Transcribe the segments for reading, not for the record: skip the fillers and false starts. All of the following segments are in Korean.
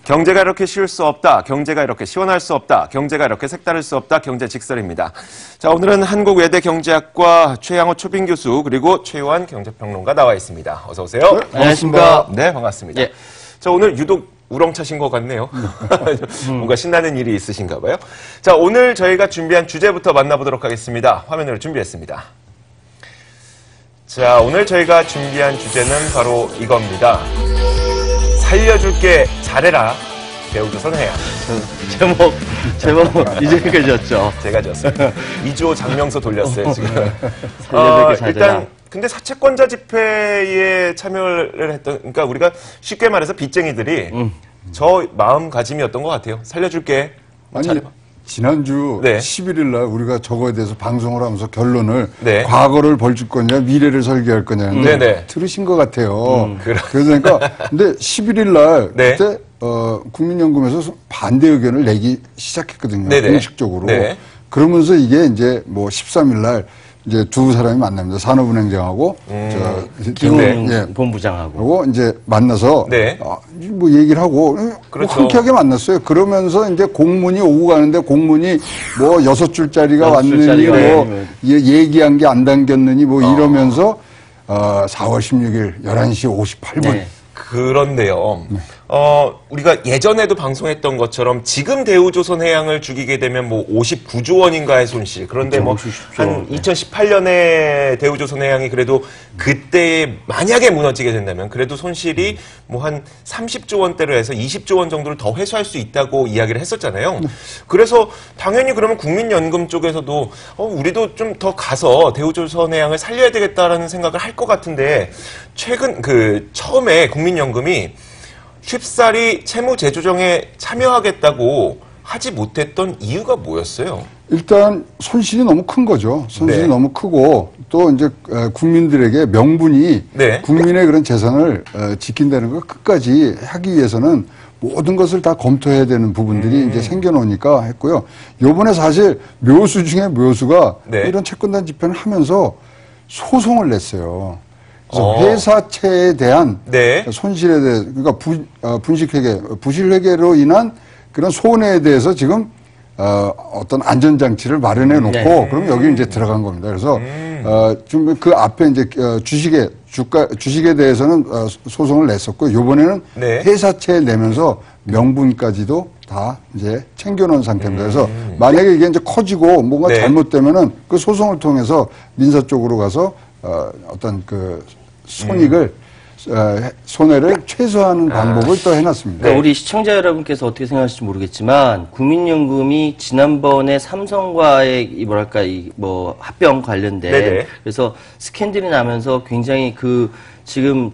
경제가 이렇게 쉬울 수 없다. 경제가 이렇게 시원할 수 없다. 경제가 이렇게 색다를 수 없다. 경제직설입니다. 자, 오늘은 한국외대 경제학과 최양호 초빙 교수 그리고 최요한 경제평론가 나와 있습니다. 어서 오세요. 네, 안녕하십니까. 네, 반갑습니다. 예. 자, 오늘 유독 우렁차신 것 같네요. 뭔가 신나는 일이 있으신가 봐요. 자, 오늘 저희가 준비한 주제부터 만나보도록 하겠습니다. 화면으로 준비했습니다. 자, 오늘 저희가 준비한 주제는 바로 이겁니다. 살려줄게 잘해라. 대우조선 해양. 제목 이제까지 졌죠. 제가 졌습니다. 2조 장명서 돌렸어요, 지금. 살려줄게 잘해라. 일단 근데 사채권자 집회에 참여를 했던, 그러니까 우리가 쉽게 말해서 빚쟁이들이 저 마음가짐이었던 것 같아요. 살려줄게. 아니, 잘해봐. 지난주 네. 11일 날 우리가 저거에 대해서 방송을 하면서 결론을 네. 과거를 벌줄 거냐 미래를 설계할 거냐는데 네네. 들으신 것 같아요. 그러니까. 근데 11일 날 네. 그때 국민연금에서 반대 의견을 내기 시작했거든요. 네네. 공식적으로. 네. 그러면서 이게 이제 뭐 13일 날 이제 두 사람이 만납니다. 산업은행장하고 기훈 본부장하고. 그리고 이제 만나서 네. 뭐 얘기를 하고 그렇죠. 뭐 흔쾌하게 만났어요. 그러면서 이제 공문이 오고 가는데 공문이 뭐 6줄짜리가 왔느니 뭐 얘기한 게 안 담겼느니 뭐 이러면서 4월 16일 11시 58분 네. 그런데요. 우리가 예전에도 방송했던 것처럼 지금 대우조선해양을 죽이게 되면 뭐 59조 원인가의 손실. 그런데 뭐 한 2018년에 대우조선해양이 그래도 그때 만약에 무너지게 된다면 그래도 손실이 뭐 한 30조 원대로 해서 20조 원 정도를 더 회수할 수 있다고 이야기를 했었잖아요. 그래서 당연히 그러면 국민연금 쪽에서도 우리도 좀 더 가서 대우조선해양을 살려야 되겠다라는 생각을 할 것 같은데 최근 처음에 국민연금이 쉽사리 채무재조정에 참여하겠다고 하지 못했던 이유가 뭐였어요? 일단 손실이 너무 큰 거죠. 손실이 네. 너무 크고 또 이제 국민들에게 명분이 네. 국민의 그런 재산을 지킨다는 걸 끝까지 하기 위해서는 모든 것을 다 검토해야 되는 부분들이 이제 생겨나니까 했고요. 요번에 사실 묘수 중에 묘수가 네. 이런 채권단 집회를 하면서 소송을 냈어요. 그래서 회사채에 대한 네. 손실에 대해 그러니까 분식회계, 부실회계로 인한 그런 손해에 대해서 지금 어떤 안전장치를 마련해 놓고 네. 그럼 여기 이제 들어간 겁니다. 그래서 좀 그 앞에 이제 주식에 대해서는 소송을 냈었고 이번에는 네. 회사채 내면서 명분까지도 다 이제 챙겨놓은 상태입니다. 그래서 만약에 이게 이제 커지고 뭔가 네. 잘못되면은 그 소송을 통해서 민사 쪽으로 가서 어떤 그 손해를 최소화하는 방법을 또 해놨습니다. 그러니까 우리 시청자 여러분께서 어떻게 생각하실지 모르겠지만 국민연금이 지난번에 삼성과의 뭐랄까 뭐 합병 관련된 네네. 그래서 스캔들이 나면서 굉장히 지금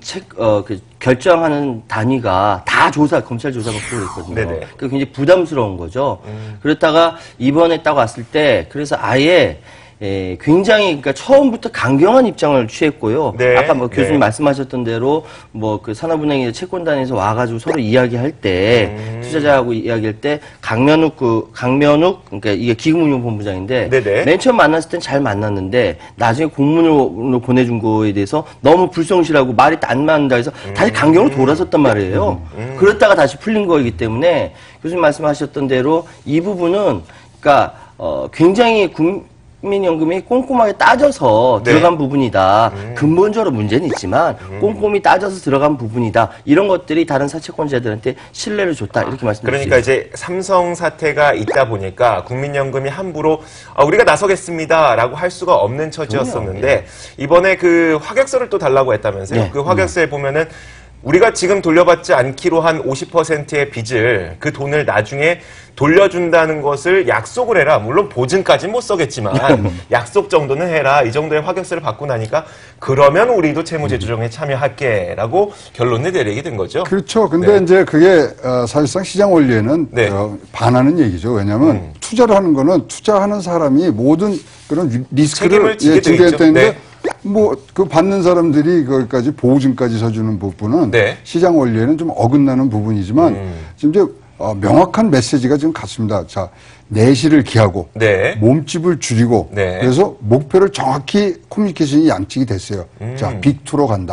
결정하는 단위가 다 검찰 조사가 필요했거든요. 네네. 그 굉장히 부담스러운 거죠. 그렇다가 이번에 딱 왔을 때 그래서 아예 굉장히 그러니까 처음부터 강경한 입장을 취했고요. 네. 아까 뭐 교수님 네. 말씀하셨던 대로 뭐 산업은행의 채권단에서 와가지고 서로 이야기할 때 투자자하고 이야기할 때 강면욱 그러니까 이게 기금운용본부장인데 네네. 맨 처음 만났을 땐 잘 만났는데 나중에 공문으로 보내준 거에 대해서 너무 불성실하고 말이 안 맞는다 해서 다시 강경으로 돌아섰단 말이에요. 그랬다가 다시 풀린 거이기 때문에 교수님 말씀하셨던 대로 이 부분은 그러니까 굉장히 국민연금이 꼼꼼하게 따져서 네. 들어간 부분이다. 근본적으로 문제는 있지만 꼼꼼히 따져서 들어간 부분이다. 이런 것들이 다른 사채권자들한테 신뢰를 줬다. 이렇게 말씀드릴 그러니까 수 있어요. 이제 삼성 사태가 있다 보니까 국민연금이 함부로 우리가 나서겠습니다라고 할 수가 없는 처지였었는데 이번에 그 화객서를 또 달라고 했다면서요. 네. 그 화객서에 보면은 우리가 지금 돌려받지 않기로 한 50%의 빚을 그 돈을 나중에 돌려준다는 것을 약속을 해라. 물론 보증까지는 못 써겠지만 약속 정도는 해라. 이 정도의 화객서를 받고 나니까 그러면 우리도 채무재조정에 참여할게라고 결론을 내리게 된 거죠. 그렇죠. 근데 네. 이제 그게 사실상 시장 원리에는 네. 반하는 얘기죠. 왜냐하면 투자를 하는 거는 투자하는 사람이 모든 그런 리스크를 책임을 지게 돼 있죠. 되는데 네. 뭐 그 받는 사람들이 거기까지 보증까지 서주는 부분은 네. 시장 원리에는 좀 어긋나는 부분이지만 지금 이제 명확한 메시지가 지금 갔습니다. 자, 내실을 기하고 네. 몸집을 줄이고 네. 그래서 목표를 정확히 커뮤니케이션이 양측이 됐어요. 자, 빅2로 간다.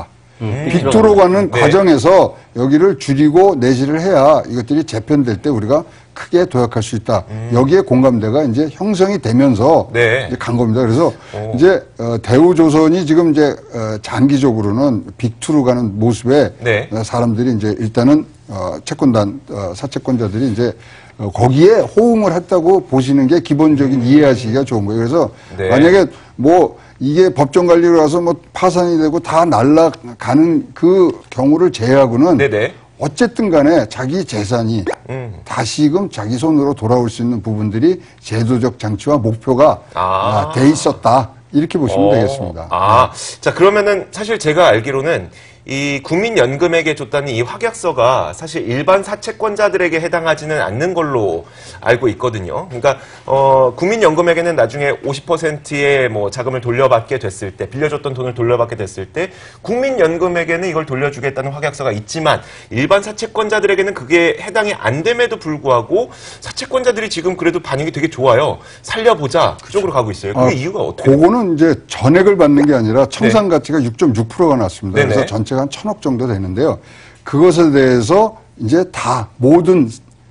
빅2로 가는 과정에서 여기를 줄이고 내시를 해야 이것들이 재편될 때 우리가 크게 도약할 수 있다. 여기에 공감대가 이제 형성이 되면서 이제 간 겁니다. 그래서 이제 대우조선이 지금 이제 장기적으로는 빅2로 가는 모습에 사람들이 이제 일단은 채권단 사채권자들이 이제 거기에 호응을 했다고 보시는 게 기본적인 이해하시기가 좋은 거예요. 그래서 만약에 뭐 이게 법정 관리로 와서 뭐 파산이 되고 다 날아가는 그 경우를 제외하고는 어쨌든 간에 자기 재산이 다시금 자기 손으로 돌아올 수 있는 부분들이 제도적 장치와 목표가 돼 있었다. 이렇게 보시면 되겠습니다. 자, 그러면은 사실 제가 알기로는 이 국민연금에게 줬다는 이 확약서가 사실 일반 사채권자들에게 해당하지는 않는 걸로 알고 있거든요. 그러니까 국민연금에게는 나중에 50%의 뭐 자금을 돌려받게 됐을 때, 빌려줬던 돈을 돌려받게 됐을 때 국민연금에게는 이걸 돌려주겠다는 확약서가 있지만 일반 사채권자들에게는 그게 해당이 안 됨에도 불구하고 사채권자들이 지금 그래도 반응이 되게 좋아요. 살려보자 그쪽으로 가고 있어요. 그게 이유가 어떻게? 그거는 이제 전액을 받는 게 아니라 청산 가치가 6.6%가 났습니다. 그래서 전체가 한 1,000억 정도 되는데요. 그것에 대해서 이제 다 모든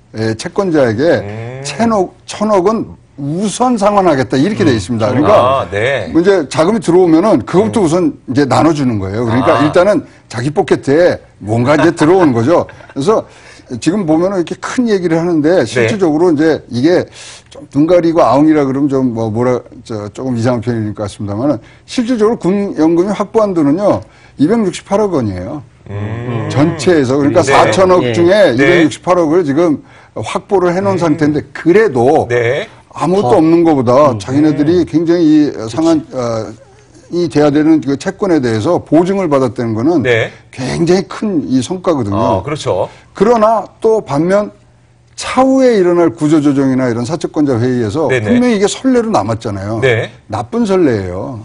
채권자에게 1,000억은 우선 상환하겠다 이렇게 돼 있습니다. 그러니까 이제 자금이 들어오면은 그것부터 우선 이제 나눠주는 거예요. 그러니까 일단은 자기 포켓에 뭔가 이제 들어오는 거죠. 그래서 지금 보면은 이렇게 큰 얘기를 하는데 실질적으로 이제 이게 좀 눈 가리고 아웅이라 그러면 좀 조금 이상한 표현일 것 같습니다만은 실질적으로 국민연금이 확보한 돈은요 268억 원이에요. 전체에서 그러니까 4천억 중에 268억을 지금 확보를 해놓은 상태인데 그래도 아무것도 없는 것보다 자기네들이 굉장히 이 돼야 되는 그 채권에 대해서 보증을 받았다는 거는 굉장히 큰 이 성과거든요. 그렇죠. 그러나 또 반면 차후에 일어날 구조조정이나 이런 사채권자 회의에서 분명히 이게 선례로 남았잖아요. 나쁜 선례예요.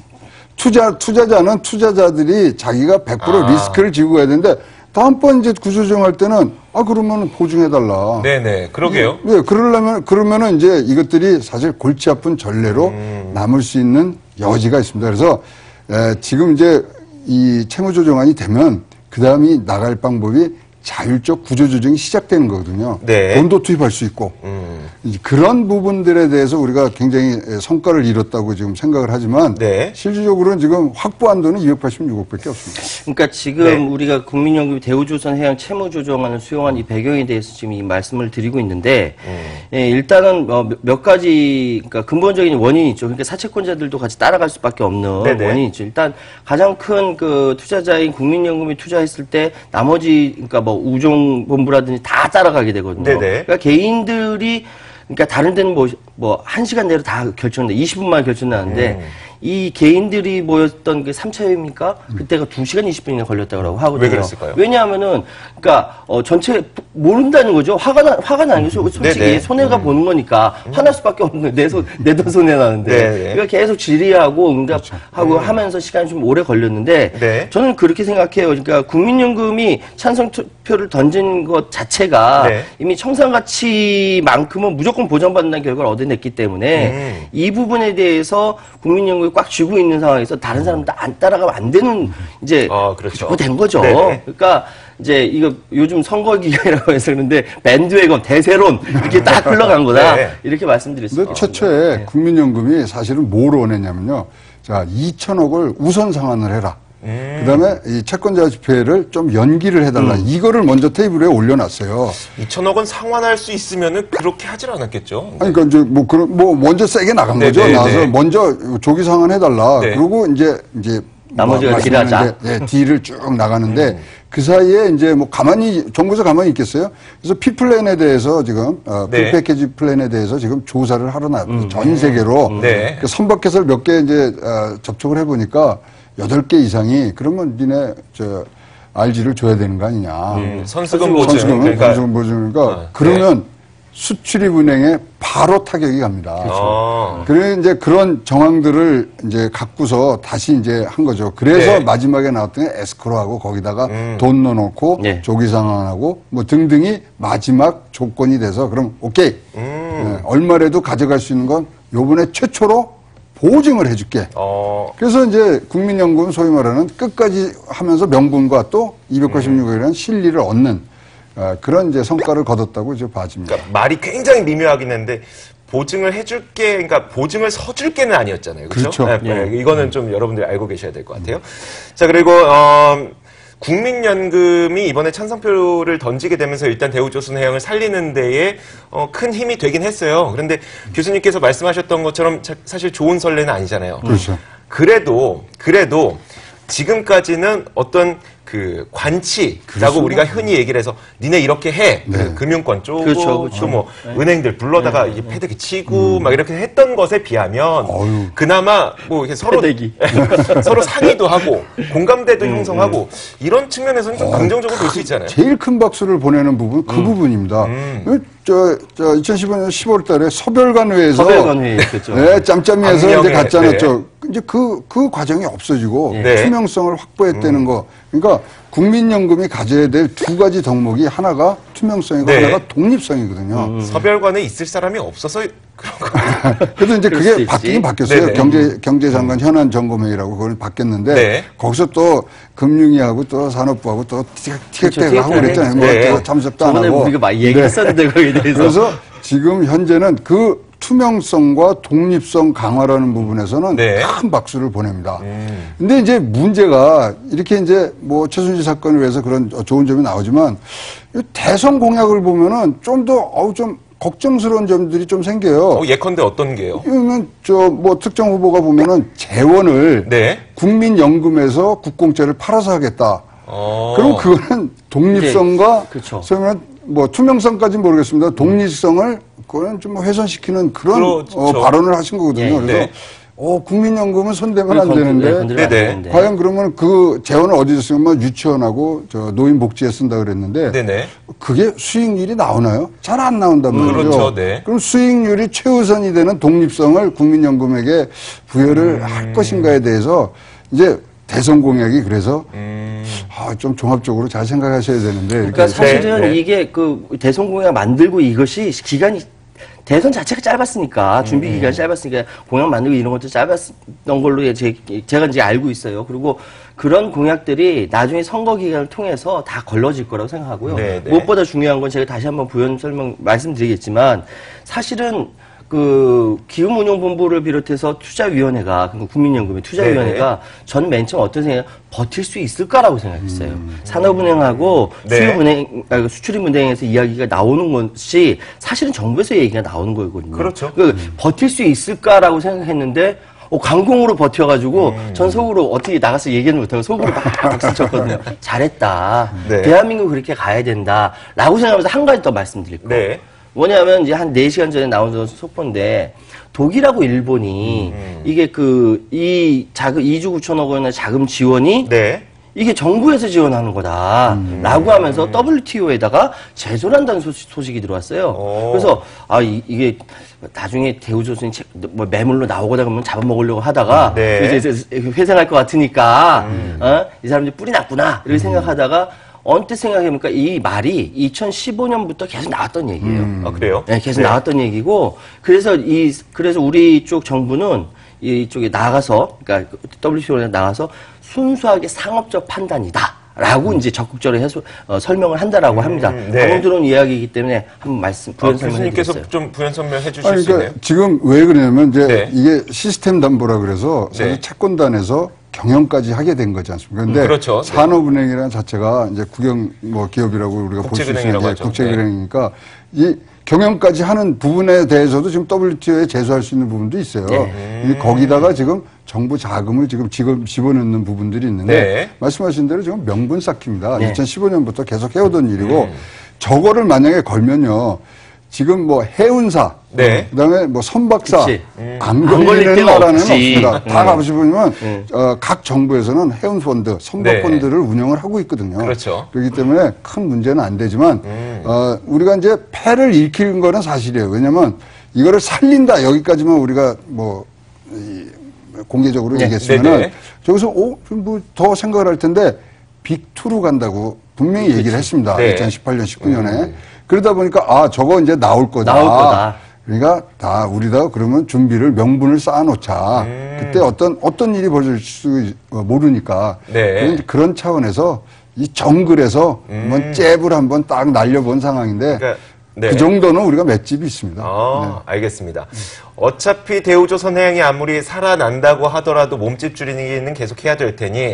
투자자는 투자자들이 자기가 100% 리스크를 지고 가야 되는데 다음번 이제 구조조정할 때는 그러면 보증해달라. 그러게요. 그러면은 이제 이것들이 사실 골치 아픈 전례로 남을 수 있는 여지가 있습니다. 그래서 지금 이제 이 채무조정안이 되면 그 다음이 나갈 방법이 자율적 구조조정이 시작되는 거거든요. 돈도 투입할 수 있고 그런 부분들에 대해서 우리가 굉장히 성과를 이뤘다고 지금 생각을 하지만 실질적으로는 지금 확보한 돈은 286억밖에 없습니다. 그러니까 지금 우리가 국민연금 대우조선해양 채무조정안을 수용한 이 배경에 대해서 지금 이 말씀을 드리고 있는데 일단은 몇 가지 그러니까 근본적인 원인이 있죠. 그러니까 사채권자들도 같이 따라갈 수밖에 없는 원인이 있죠. 일단 가장 큰 그 투자자인 국민연금이 투자했을 때 나머지 그러니까 뭐 우종본부라든지 다 따라가게 되거든요. 그러니까 개인들이 그러니까 다른 데는 뭐 1시간 내로 다 결정돼 20분 만에 결정나는데 이 개인들이 모였던 그 3차 회의입니까? 그때가 2시간 20분이나 걸렸다고 하거든요. 왜 그랬을까요? 왜냐하면은 그러니까 전체 모른다는 거죠. 화가 나는 거죠. 솔직히 손해가 보는 거니까 화날 수밖에 없는 내 돈 손해 나는데 그러니까 계속 질의하고 응답하고 하면서 시간이 좀 오래 걸렸는데 저는 그렇게 생각해요. 그러니까 국민연금이 찬성 투표를 던진 것 자체가 이미 청산 가치만큼은 무조건 보장받는다는 결과를 얻어냈기 때문에 이 부분에 대해서 국민연금이 꽉 쥐고 있는 상황에서 다른 사람도 안 따라가면 안 되는 이제 된 거죠. 그러니까 이제 이거 요즘 선거 기간이라고 해서 그런데 밴드웨건 대세론 이렇게 딱 흘러간 거다 이렇게 말씀드릴 수 있습니다. 최초에 국민연금이 사실은 뭘 원했냐면요. 자, 2천억을 우선 상환을 해라. 그다음에 이 채권자 집회를 좀 연기를 해달라. 이거를 먼저 테이블에 올려놨어요. 2천억은 상환할 수 있으면은 그렇게 하질 않았겠죠. 아니, 그러니까 이제 먼저 세게 나간 거죠. 나와서 먼저 조기 상환해달라. 그리고 이제 나머지가 딜하자. 딜을 쭉 나가는데 그 사이에 이제 뭐 정부에서 가만히 있겠어요? 그래서 피플랜에 대해서 지금 풀패키지 플랜에 대해서 지금 조사를 하러 나왔어요. 전 세계로 그 선박해설 몇 개 이제 접촉을 해보니까 8개 이상이 그러면 니네 RG를 줘야 되는 거 아니냐. 선수금 보증. 선수금 보증이니까 그러면 수출입은행에 바로 타격이 갑니다. 그래 이제 그런 정황들을 이제 갖고서 다시 이제 한 거죠. 그래서 마지막에 나왔던 게 에스크로하고 거기다가 돈 넣어놓고 조기 상환하고 뭐 등등이 마지막 조건이 돼서 그럼 오케이. 얼마라도 가져갈 수 있는 건 요번에 최초로 보증을 해줄게. 그래서 이제 국민연금 소위 말하는 끝까지 하면서 명분과 또 296억이라는 실리를 얻는 그런 이제 성과를 거뒀다고 이제 봐집니다. 그러니까 말이 굉장히 미묘하긴 한데 보증을 해줄게, 그러니까 보증을 서줄게는 아니었잖아요. 그렇죠? 그렇죠. 네, 이거는 좀 여러분들이 알고 계셔야 될 것 같아요. 자, 그리고 국민연금이 이번에 찬성표를 던지게 되면서 일단 대우조선해양을 살리는 데에 큰 힘이 되긴 했어요. 그런데 교수님께서 말씀하셨던 것처럼 사실 좋은 선례는 아니잖아요. 그렇죠. 그래도 지금까지는 어떤 그 관치라고 그렇죠. 우리가 흔히 얘기를 해서 니네 이렇게 해. 네. 그 금융권 쪼고 그렇죠. 또 뭐 은행들 불러다가 이제 패대기 치고 막 이렇게 했던 것에 비하면 그나마 뭐 이렇게 서로 서로 상의도 하고 공감대도 형성하고 이런 측면에서는 좀 긍정적으로 볼 수 있잖아요. 제일 큰 박수를 보내는 부분 그 부분입니다. 2015년 10월 달에 서별관회에서 서별관회였죠. 네, 짬짬이에서 이제 악령의, 갔잖아요. 이제 그 과정이 없어지고 네. 투명성을 확보했다는 거. 그러니까 국민연금이 가져야 될 두 가지 덕목이 하나가 투명성이고 네. 하나가 독립성이거든요. 서별관에 있을 사람이 없어서 그런 거. 그래도 이제 그럴 수 그게 있지. 바뀌긴 바뀌었어요. 네네. 경제장관 현안 점검회의라고 그걸 바뀌었는데 네. 거기서 또 금융위하고 또 산업부하고 또 티격태격 하고 티격태격. 그랬잖아요. 뭐 네. 또 참석도 안 저번에 하고. 우리가 막 얘기했었는데 거기에 대해서. 그래서 지금 현재는 그 투명성과 독립성 강화라는 부분에서는 네. 큰 박수를 보냅니다. 근데 이제 문제가 이렇게 이제 뭐 최순실 사건을 위해서 그런 좋은 점이 나오지만 대선 공약을 보면은 좀 더 좀 걱정스러운 점들이 좀 생겨요. 예컨대 어떤 게요? 그러면 뭐 특정 후보가 보면은 재원을 네. 국민연금에서 국공채를 팔아서 하겠다. 그럼 그거는 독립성과 네, 그렇죠. 소위 말하는 뭐 투명성까지는 모르겠습니다. 독립성을 그거는 좀 훼손시키는 그런 그렇죠. 발언을 하신 거거든요. 네, 그래서 네. 국민연금은 손대면 안 되는데 네네. 과연 그러면 그 재원을 어디서 쓰면 유치원하고 노인복지에 쓴다 그랬는데 네네. 그게 수익률이 나오나요? 잘 안 나온단 말이죠. 그렇죠, 네. 그럼 수익률이 최우선이 되는 독립성을 국민연금에게 부여를 할 것인가에 대해서 이제 대선 공약이 그래서 좀 종합적으로 잘 생각하셔야 되는데. 그러니까 사실은 네. 이게 그 대선 공약 만들고 이것이 기간이 대선 자체가 짧았으니까 준비 기간이 짧았으니까 공약 만들고 이런 것도 짧았던 걸로 제가 이제 알고 있어요. 그리고 그런 공약들이 나중에 선거 기간을 통해서 다 걸러질 거라고 생각하고요. 네, 네. 무엇보다 중요한 건 제가 다시 한번 부연 설명 말씀드리겠지만 사실은 그 기금운용본부를 비롯해서 투자위원회가 그러니까 국민연금의 투자위원회가 전 맨 처음 어떤 생각 버틸 수 있을까라고 생각했어요. 산업은행하고 네. 수출입은행에서 이야기가 나오는 것이 사실은 정부에서 얘기가 나오는 거거든요. 그렇죠. 버틸 수 있을까라고 생각했는데 강공으로 버텨가지고 전 속으로 어떻게 나가서 얘기는 못하고 속으로 막 박수 쳤거든요. 잘했다. 네. 대한민국 그렇게 가야 된다라고 생각하면서 한 가지 더 말씀드릴 거예요. 네. 뭐냐면 이제 한 4시간 전에 나온 속보인데 독일하고 일본이 이게 이 자금 2조 9천억 원의 자금 지원이 네. 이게 정부에서 지원하는 거다라고 하면서 WTO에다가 제소한다는 소식이 들어왔어요. 그래서 이게 나중에 대우조선이 뭐 매물로 나오거나 그러면 잡아먹으려고 하다가 네. 이제 회생할 것 같으니까 이 사람들이 뿌리 났구나 이렇게 생각하다가 언뜻 생각해보니까 이 말이 2015년부터 계속 나왔던 얘기예요. 아, 그래요? 네, 계속 나왔던 얘기고, 그래서 우리 쪽 정부는 이쪽에 나가서, 그러니까 WTO에 나가서 순수하게 상업적 판단이다. 라고 이제 적극적으로 설명을 한다라고 합니다. 네. 방금 들어온 이야기이기 때문에 한번 부연 설명해 교수님께서 드리겠어요. 좀 부연 설명해 주실 수 있나요? 지금 왜 그러냐면 이제 네. 이게 시스템 담보라 그래서 사실 네. 채권단에서 경영까지 하게 된 거지 않습니까? 그런데 그렇죠. 산업은행이라는 자체가 이제 국영 기업이라고 우리가 볼 수 국책은행이라고 있는 하죠. 국책은행이니까 이 경영까지 하는 부분에 대해서도 지금 WTO에 제소할 수 있는 부분도 있어요. 거기다가 지금 정부 자금을 지금 집어넣는 부분들이 있는데 네. 말씀하신 대로 지금 명분 쌓기입니다. 네. 2015년부터 계속 해오던 일이고 저거를 만약에 걸면요. 지금 뭐 해운사, 네. 그다음에 뭐 선박사 그치. 안 걸릴 걸리는 데가 나라는 없지. 없습니다. 다 가보시면 각 정부에서는 해운펀드, 선박펀드를 운영을 하고 있거든요. 그렇죠. 그렇기 때문에 큰 문제는 안 되지만 우리가 이제 패를 일으키는 거는 사실이에요. 왜냐하면 이거를 살린다 여기까지만 우리가 공개적으로 얘기했으면은 네네. 저기서 좀 더 생각을 할 텐데 빅2로 간다고 분명히 얘기를 했습니다. 네. 2018년, 19년에. 그러다 보니까 저거 이제 나올 거다. 나올 거다. 그러니까 우리 다 그러면 준비를 명분을 쌓아놓자. 그때 어떤 일이 벌어질 수 모르니까. 네. 그런 차원에서 이 정글에서 한번 잽을 한번 딱 날려본 상황인데 그러니까, 네. 그 정도는 우리가 맷집이 있습니다. 알겠습니다. 어차피 대우조선해양이 아무리 살아난다고 하더라도 몸집 줄이기는 계속 해야 될 테니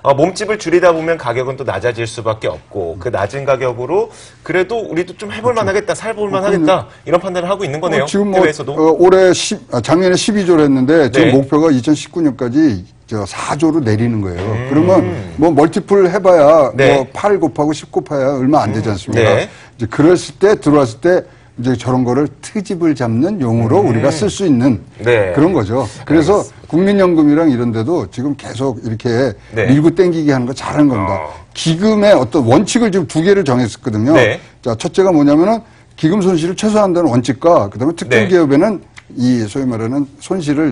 몸집을 줄이다 보면 가격은 또 낮아질 수밖에 없고 그 낮은 가격으로 그래도 우리도 좀 해볼 만하겠다, 살볼 만하겠다 이런 판단을 하고 있는 거네요. 지금 해외에서도. 올해 작년에 12조를 했는데 지금 네. 목표가 2019년까지 4조로 내리는 거예요. 그러면 뭐 멀티플 해봐야 네. 뭐 8 곱하고 10 곱해야 얼마 안 되지 않습니까? 네. 이제 그랬을 때 들어왔을 때 이제 저런 거를 트집을 잡는 용으로 우리가 쓸 수 있는 네. 그런 거죠. 그래서 국민연금이랑 이런 데도 지금 계속 이렇게 네. 밀고 땡기게 하는 거 잘하는 겁니다. 기금의 어떤 원칙을 지금 2개를 정했었거든요. 네. 자, 첫째가 뭐냐면은 기금 손실을 최소화한다는 원칙과 그다음에 특정 네. 기업에는 이 소위 말하는 손실을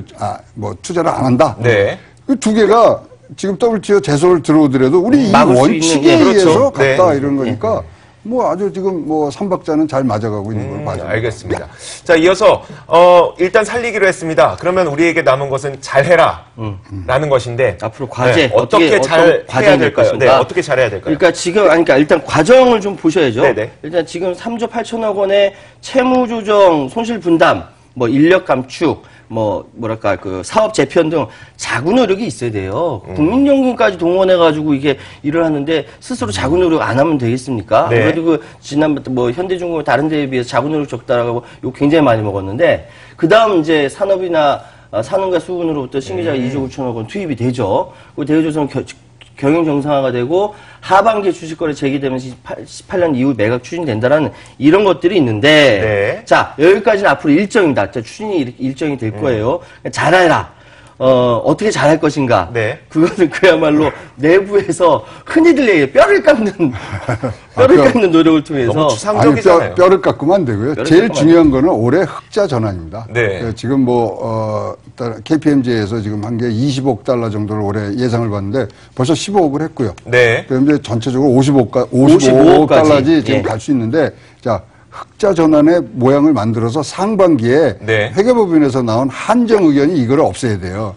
투자를 안 한다. 네. 그 2개가 지금 WTO 제소를 들어오더라도 우리 이 막을 수 원칙에 있는, 의해서 그렇죠. 갔다 네. 이런 거니까 뭐 아주 지금 뭐 삼박자는 잘 맞아가고 있는 걸 봐줍니다. 알겠습니다. 자, 이어서 일단 살리기로 했습니다. 그러면 우리에게 남은 것은 잘해라 라는 것인데 앞으로 과제 어떻게 잘 어떤 과정이 해야 될 될까요? 네, 것인가? 어떻게 잘해야 될까요? 그러니까 지금 그러니까 일단 과정을 좀 보셔야죠. 네네. 일단 지금 3조 8천억 원의 채무 조정, 손실 분담, 뭐 인력 감축, 뭐랄까 그 사업 재편 등 자구 노력이 있어야 돼요. 국민연금까지 동원해가지고 이게 일을 하는데 스스로 자구 노력 안 하면 되겠습니까? 네. 그래도 그 지난번에 뭐 현대중공업 다른 데에 비해서 자구 노력 적다라고 욕 굉장히 많이 먹었는데 그 다음 이제 산업이나 산업과 수분으로부터 신규자가 2조 9천억 원 투입이 되죠. 그 대우조선 경영 정상화가 되고 하반기에 주식거래 재개되면서 18년 이후 매각 추진된다라는 이런 것들이 있는데 네. 자 여기까지는 앞으로 일정입니다. 자, 추진이 일정이 될 거예요. 잘해라. 어떻게 잘할 것인가. 네. 그거는 그야말로 내부에서 흔히들 얘기해요. 뼈를 깎는 노력을 통해서. 너무 추상적이잖아요. 뼈를 깎으면 안 되고요. 제일 중요한 거는 올해 흑자 전환입니다. 네. 지금 KPMG에서 지금 한 게 20억 달러 정도를 올해 예상을 봤는데 벌써 15억을 했고요. 네. 그럼 이제 전체적으로 55억 55억 까지. 달러지 지금 예. 갈 수 있는데 자, 흑자 전환의 모양을 만들어서 상반기에 네. 회계법인에서 나온 한정 의견이 이걸 없애야 돼요.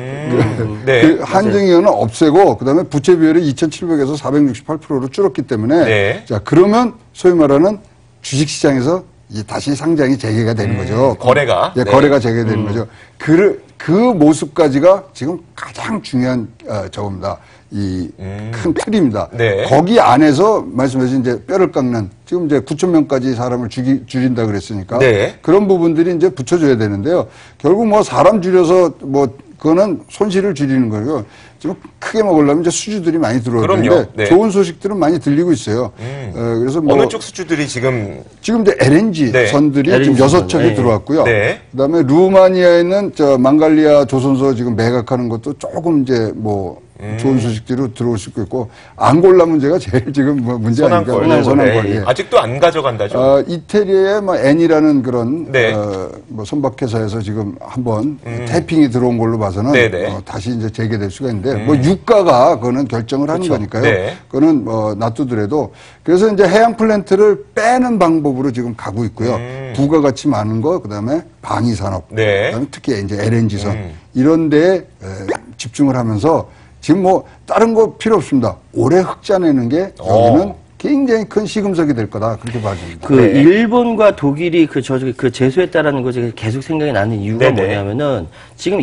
네. 그 한정 의견은 없애고 그다음에 부채 비율이 2,700에서 468%로 줄었기 때문에 네. 자, 그러면 소위 말하는 주식 시장에서 다시 상장이 재개가 되는 거죠. 거래가. 예, 네. 거래가 재개되는 거죠. 그 모습까지가 지금 가장 중요한 저겁니다. 이 큰 틀입니다. 네. 거기 안에서 말씀하신 이제 뼈를 깎는 지금 이제 9천 명까지 사람을 줄인다 그랬으니까 네. 그런 부분들이 이제 붙여줘야 되는데요. 결국 뭐 사람 줄여서 뭐 그거는 손실을 줄이는 거고요. 좀 크게 먹으려면 이제 수주들이 많이 들어오는데 그럼요. 네. 좋은 소식들은 많이 들리고 있어요. 그래서 뭐 어느 쪽 수주들이 지금 이제 LNG 네. 선들이 LNG 지금 6척이 선. 네. 들어왔고요. 네. 그다음에 루마니아에는 망갈리아 조선소 지금 매각하는 것도 조금 이제 뭐 좋은 소식들로 들어올 수 있고 앙골라 문제가 제일 지금 뭐 문제 아닙니까? 선왕권. 선왕권. 네. 예. 아직도 안 가져간다죠. 이태리의 뭐 N이라는 그런 네. 뭐 선박회사에서 지금 한번 태핑이 들어온 걸로 봐서는 네네. 다시 이제 재개될 수가 있는데 뭐 유가가 그거는 결정을 하는 거니까요. 네. 그거는 놔두더라도 그래서 이제 해양 플랜트를 빼는 방법으로 지금 가고 있고요. 부가가치 많은 거 그다음에 방위 산업, 네. 그다음에 특히 이제 LNG선 이런 데에 집중을 하면서 지금 뭐 다른 거 필요 없습니다. 올해 흑자 내는 게 여기는 굉장히 큰 시금석이 될 거다 그렇게 봐집니다. 그 네. 일본과 독일이 그 제소했다라는 것이 계속 생각이 나는 이유가 네네. 뭐냐면은 지금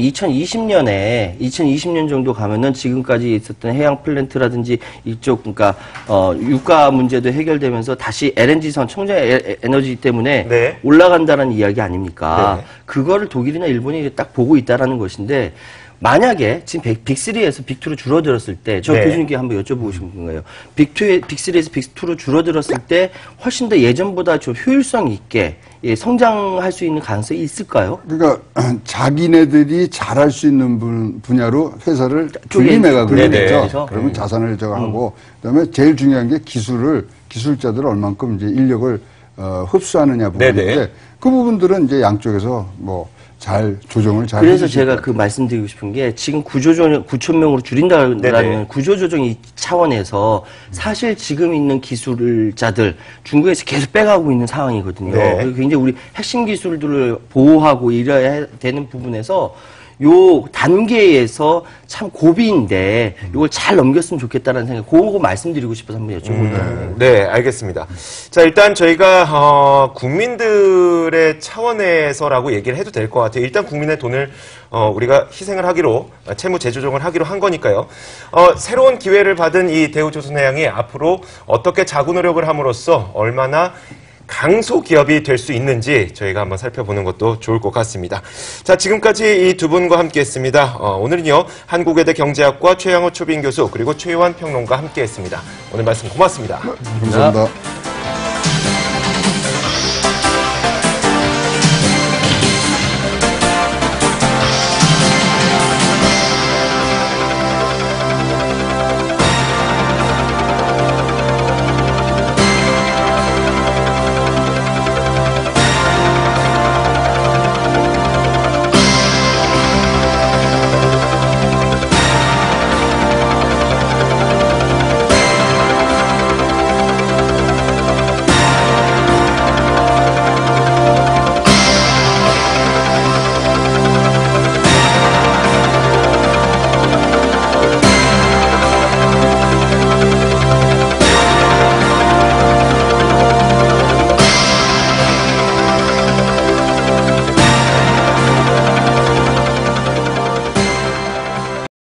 2020년 정도 가면은 지금까지 있었던 해양 플랜트라든지 이쪽 그러니까 유가 문제도 해결되면서 다시 LNG선 청정 에너지 때문에 네. 올라간다는 이야기 아닙니까? 네. 그거를 독일이나 일본이 이제 딱 보고 있다라는 것인데 만약에 지금 빅3에서 빅2로 줄어들었을 때, 저 네. 교수님께 한번 여쭤보고 싶은 거예요. 빅3에서 빅2로 줄어들었을 때 훨씬 더 예전보다 좀 효율성 있게 성장할 수 있는 가능성이 있을까요? 그러니까 자기네들이 잘할 수 있는 분야로 회사를 쪼개- 분리매각을 네네. 했죠. 그러면 자산을 저하고 그다음에 제일 중요한 게 기술자들을 얼만큼 이제 인력을 흡수하느냐 부분인데 네네. 그 부분들은 이제 양쪽에서 뭐 잘 조정을 잘 그래서 해주실 제가 거예요. 그 말씀드리고 싶은 게 지금 구조조정 9,000명으로 줄인다라는 네네. 구조조정 이 차원에서 사실 지금 있는 기술자들 중국에서 계속 빼가고 있는 상황이거든요. 네. 그리고 굉장히 우리 핵심 기술들을 보호하고 이래야 되는 부분에서 요 단계에서 참 고비인데 이걸 잘 넘겼으면 좋겠다는 생각, 그거 말씀드리고 싶어서 한번 여쭤볼게요. 네, 알겠습니다. 자, 일단 저희가 국민들의 차원에서라고 얘기를 해도 될 것 같아요. 일단 국민의 돈을 우리가 희생을 하기로, 채무 재조정을 하기로 한 거니까요. 새로운 기회를 받은 이 대우조선해양이 앞으로 어떻게 자구 노력을 함으로써 얼마나 강소 기업이 될 수 있는지 저희가 한번 살펴보는 것도 좋을 것 같습니다. 자, 지금까지 이 두 분과 함께했습니다. 오늘은요, 한국외대 경제학과 최양호 초빙 교수 그리고 최요한 평론가 함께했습니다. 오늘 말씀 고맙습니다. 감사합니다.